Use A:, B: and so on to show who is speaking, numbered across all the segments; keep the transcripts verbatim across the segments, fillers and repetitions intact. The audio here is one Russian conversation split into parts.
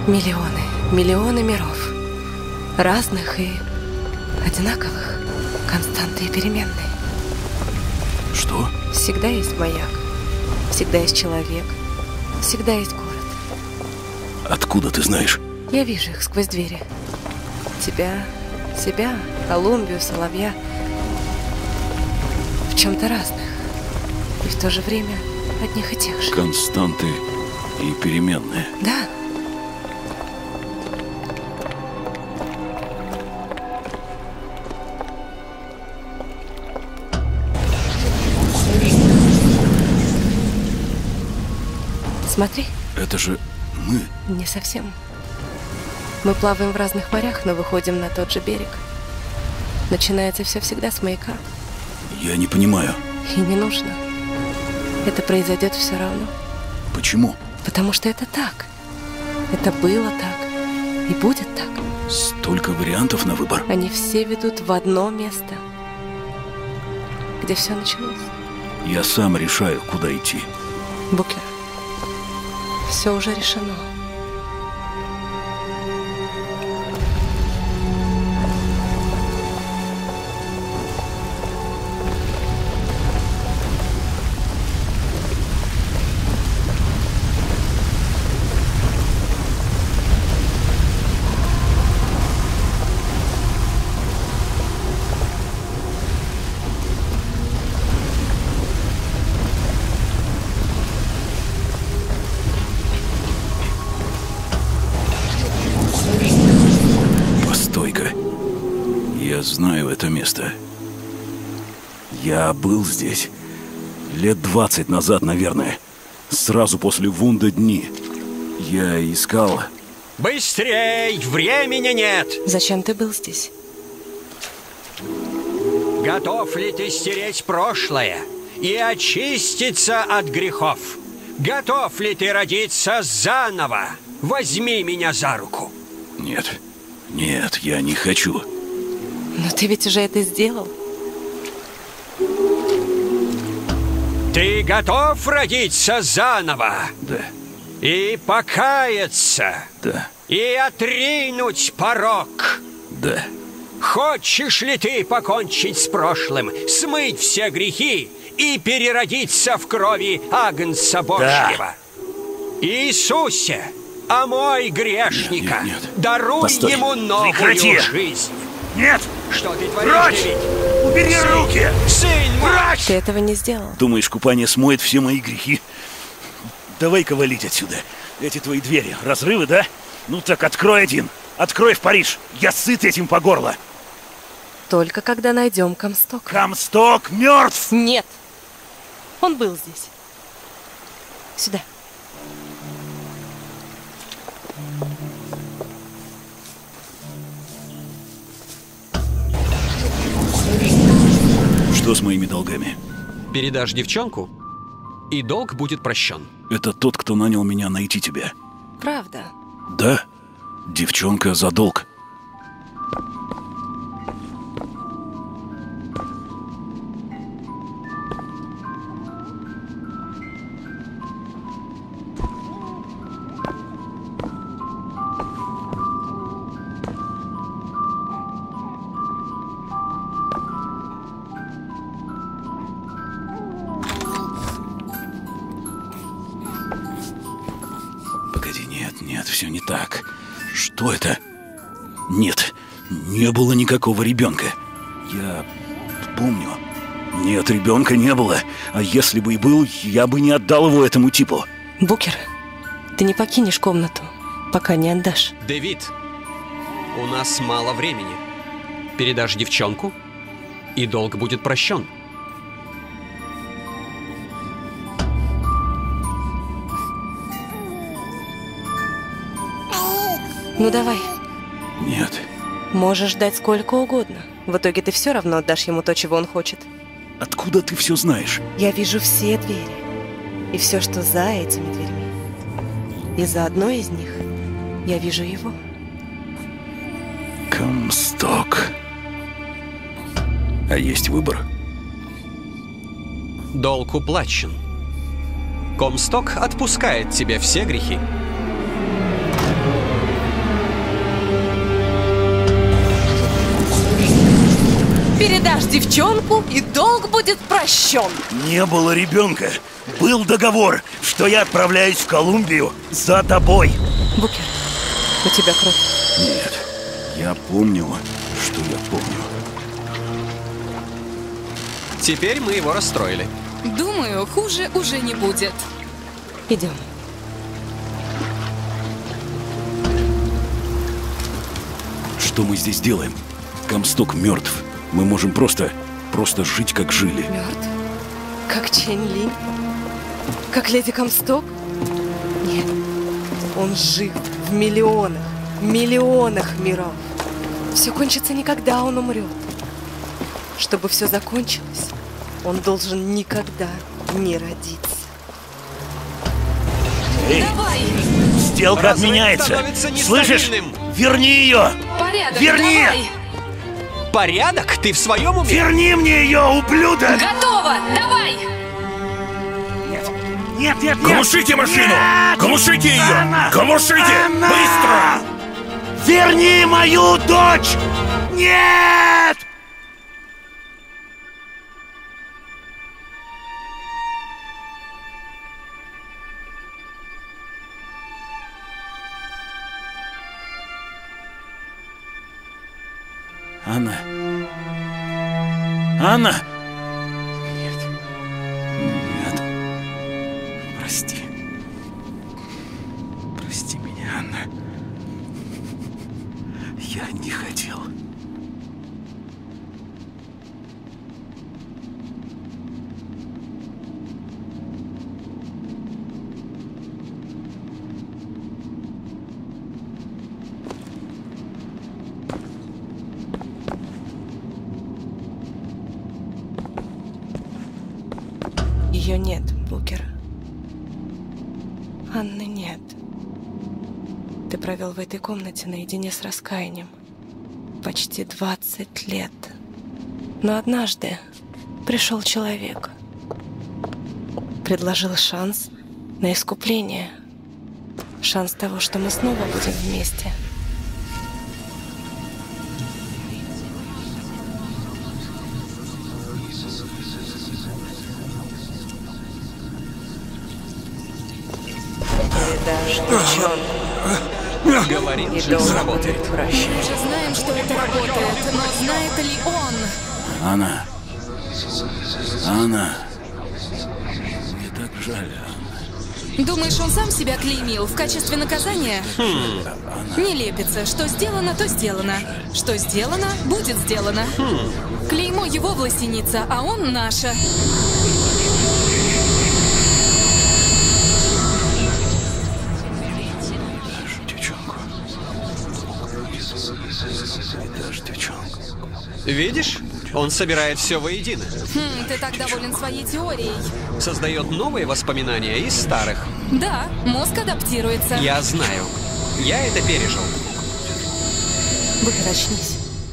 A: Миллионы, миллионы миров. Разных и одинаковых. Константы и переменные.
B: Что?
A: Всегда есть маяк. Всегда есть человек. Всегда есть город.
B: Откуда ты знаешь?
A: Я вижу их сквозь двери. Тебя, себя, Колумбию, соловья. В чем-то разных. И в то же время одних и тех же.
B: Константы и переменные.
A: Да. Смотри.
B: Это же мы.
A: Не совсем. Мы плаваем в разных морях, но выходим на тот же берег. Начинается все всегда с маяка.
B: Я не понимаю.
A: И не нужно. Это произойдет все равно.
B: Почему?
A: Потому что это так. Это было так. И будет так.
B: Столько вариантов на выбор.
A: Они все ведут в одно место, где все началось.
B: Я сам решаю, куда идти.
A: Букер, все уже решено.
B: Я знаю это место. Я был здесь лет двадцать назад, наверное. Сразу после Вунда дни. Я искал...
C: Быстрей! Времени нет!
A: Зачем ты был здесь?
C: Готов ли ты стереть прошлое и очиститься от грехов? Готов ли ты родиться заново? Возьми меня за руку.
B: Нет, нет, я не хочу.
A: Но ты ведь уже это сделал.
C: Ты готов родиться заново?
B: Да.
C: И покаяться?
B: Да.
C: И отринуть порок?
B: Да.
C: Хочешь ли ты покончить с прошлым, смыть все грехи и переродиться в крови Агнца Божьего? Да. Иисусе, омой грешника,
B: нет, нет, нет.
C: даруй
B: Постой.
C: ему новую
B: Прекрати.
C: жизнь.
B: Нет!
C: Что ты творишь,
B: Прочь!
C: Дэвид?
B: Убери
C: Сын,
B: руки!
C: Сын мой!
B: Прочь!
A: Ты этого не сделал.
B: Думаешь, купание смоет все мои грехи? Давай-ка валить отсюда. Эти твои двери, разрывы, да? Ну так открой один. Открой в Париж. Я сыт этим по горло.
A: Только когда найдем Комсток.
B: Комсток мертв!
A: Нет! Он был здесь. Сюда.
B: Что с моими долгами?
C: Передашь девчонку, и долг будет прощен.
B: Это тот, кто нанял меня найти тебя.
A: Правда.
B: Да, девчонка за долг. Погоди, нет, нет, все не так. Что это? Нет, не было никакого ребенка. Я помню. Нет, ребенка не было. А если бы и был, я бы не отдал его этому типу.
A: Букер, ты не покинешь комнату, пока не отдашь.
C: Дэвид, у нас мало времени. Передашь девчонку, и долг будет прощен.
A: Ну давай.
B: Нет.
A: Можешь ждать сколько угодно. В итоге ты все равно отдашь ему то, чего он хочет.
B: Откуда ты все знаешь?
A: Я вижу все двери. И все, что за этими дверьми. И за одной из них я вижу его.
B: Комсток. А есть выбор?
C: Долг уплачен. Комсток отпускает тебе все грехи.
A: Передашь девчонку, и долг будет прощен.
B: Не было ребенка. Был договор, что я отправляюсь в Колумбию за тобой.
A: Букер, у тебя кровь.
B: Нет, я помню, что я помню.
D: Теперь мы его расстроили.
E: Думаю, хуже уже не будет.
A: Идем.
B: Что мы здесь делаем? Комсток мертв. Мы можем просто, просто жить, как жили.
A: Мертв? Как Чэнь Линь? Как леди Комсток? Нет, он жив в миллионах, миллионах миров. Все кончится не когда он умрет. Чтобы все закончилось, он должен никогда не родиться.
B: Эй,
E: Давай!
B: сделка
D: Разрыв
B: отменяется.
D: становится
B: Слышишь?
D: нестабильным.
B: Верни ее!
E: Порядок,
B: Верни!
E: давай!
D: Порядок? Ты в своем уме?
B: Верни мне ее, ублюдок!
E: Готово! Давай!
B: Нет, нет, нет!
F: Глушите машину!
B: Нет!
F: Глушите ее!
B: Анна!
F: Глушите!
B: Анна!
F: Быстро!
B: Верни мою дочь! Нет! Анна. Анна! Нет. Нет. Прости. Прости меня, Анна. Я не хотел.
A: Ее нет, Букер. Анны нет. Ты провел в этой комнате наедине с раскаянием почти двадцать лет. Но однажды пришел человек. Предложил шанс на искупление. Шанс того, что мы снова будем вместе. Передашь девчонку.
D: Говорил
A: И
D: же,
A: долго
D: сработает.
A: будет прощен.
E: Мы уже знаем, что это работает, но знает ли он?
B: Анна. Анна. Мне так жаль, Анна.
E: Думаешь, он сам себя клеймил в качестве наказания? Не лепится. Что сделано, то сделано. Что сделано, будет сделано. Клеймо его властеница, а он наша.
B: Дашь девчонку. Дашь девчонку.
D: Видишь? Он собирает все воедино.
E: Хм, ты так доволен своей теорией.
D: Создает новые воспоминания из старых.
E: Да, мозг адаптируется.
D: Я знаю. Я это пережил.
A: Букер, очнись.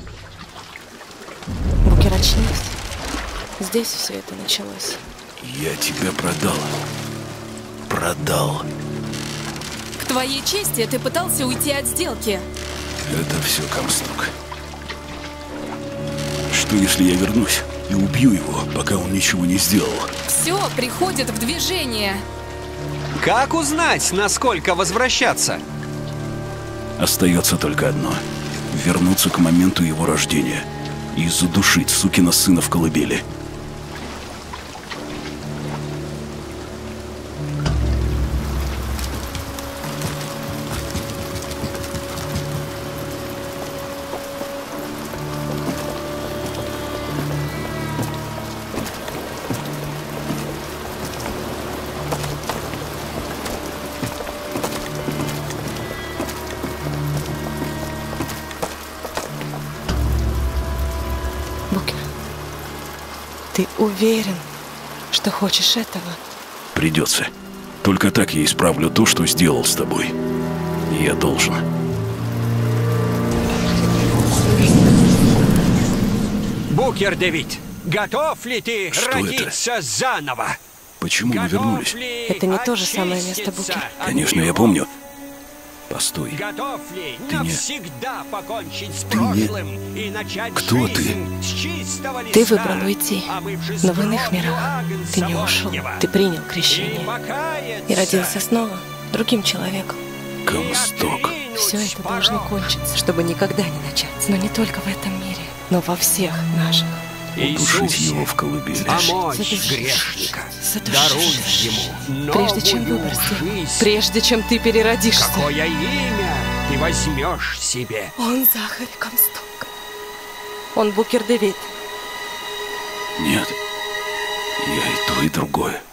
A: Букер, очнись. Здесь все это началось.
B: Я тебя продал. Продал.
E: К твоей чести, ты пытался уйти от сделки.
B: Это все Комсток. Что если я вернусь и убью его, пока он ничего не сделал?
E: Все приходит в движение.
D: Как узнать, насколько возвращаться?
B: Остается только одно. Вернуться к моменту его рождения и задушить сукина сына в колыбели.
A: Букер, ты уверен, что хочешь этого?
B: Придется. Только так я исправлю то, что сделал с тобой. Я должен.
C: Букер Дэвид, готов ли ты
B: Что
C: родиться заново?
B: Почему мы
C: Готов
B: вернулись?
C: ли
A: Это не то же самое место,
C: очиститься
A: Букер.
C: от
B: Конечно, я
C: грехов?
B: помню. Постой.
C: Готов ли
B: Ты не-
C: навсегда покончить с
B: Ты не-
C: прошлым и начать
B: Кто ты?
C: жизнь с чистого листа?
A: Ты выбрал уйти,
C: омывшись
A: но в иных
C: кровью
A: мирах
C: Агнца
A: ты не ушел.
C: Божьего.
A: Ты принял
C: И
A: крещение
C: покаяться,
A: и родился снова другим человеком.
C: и
B: Комсток.
C: отринуть
A: Все это
C: порог.
A: должно кончиться, чтобы никогда не начаться. Но не только в этом мире, но во всех наших.
B: Удушить
C: Иисусе,
B: его в колыбели.
C: помочь
A: Задушишь.
C: грешника.
A: Задушишь.
C: Даруй ему
A: Прежде чем
C: новую
A: выбор сделать,
C: жизнь.
A: прежде чем ты переродишься.
C: Какое имя ты возьмешь себе?
A: Он Захарь Комсток. Он Букер Дэвид.
B: Нет. Я и то, и другое.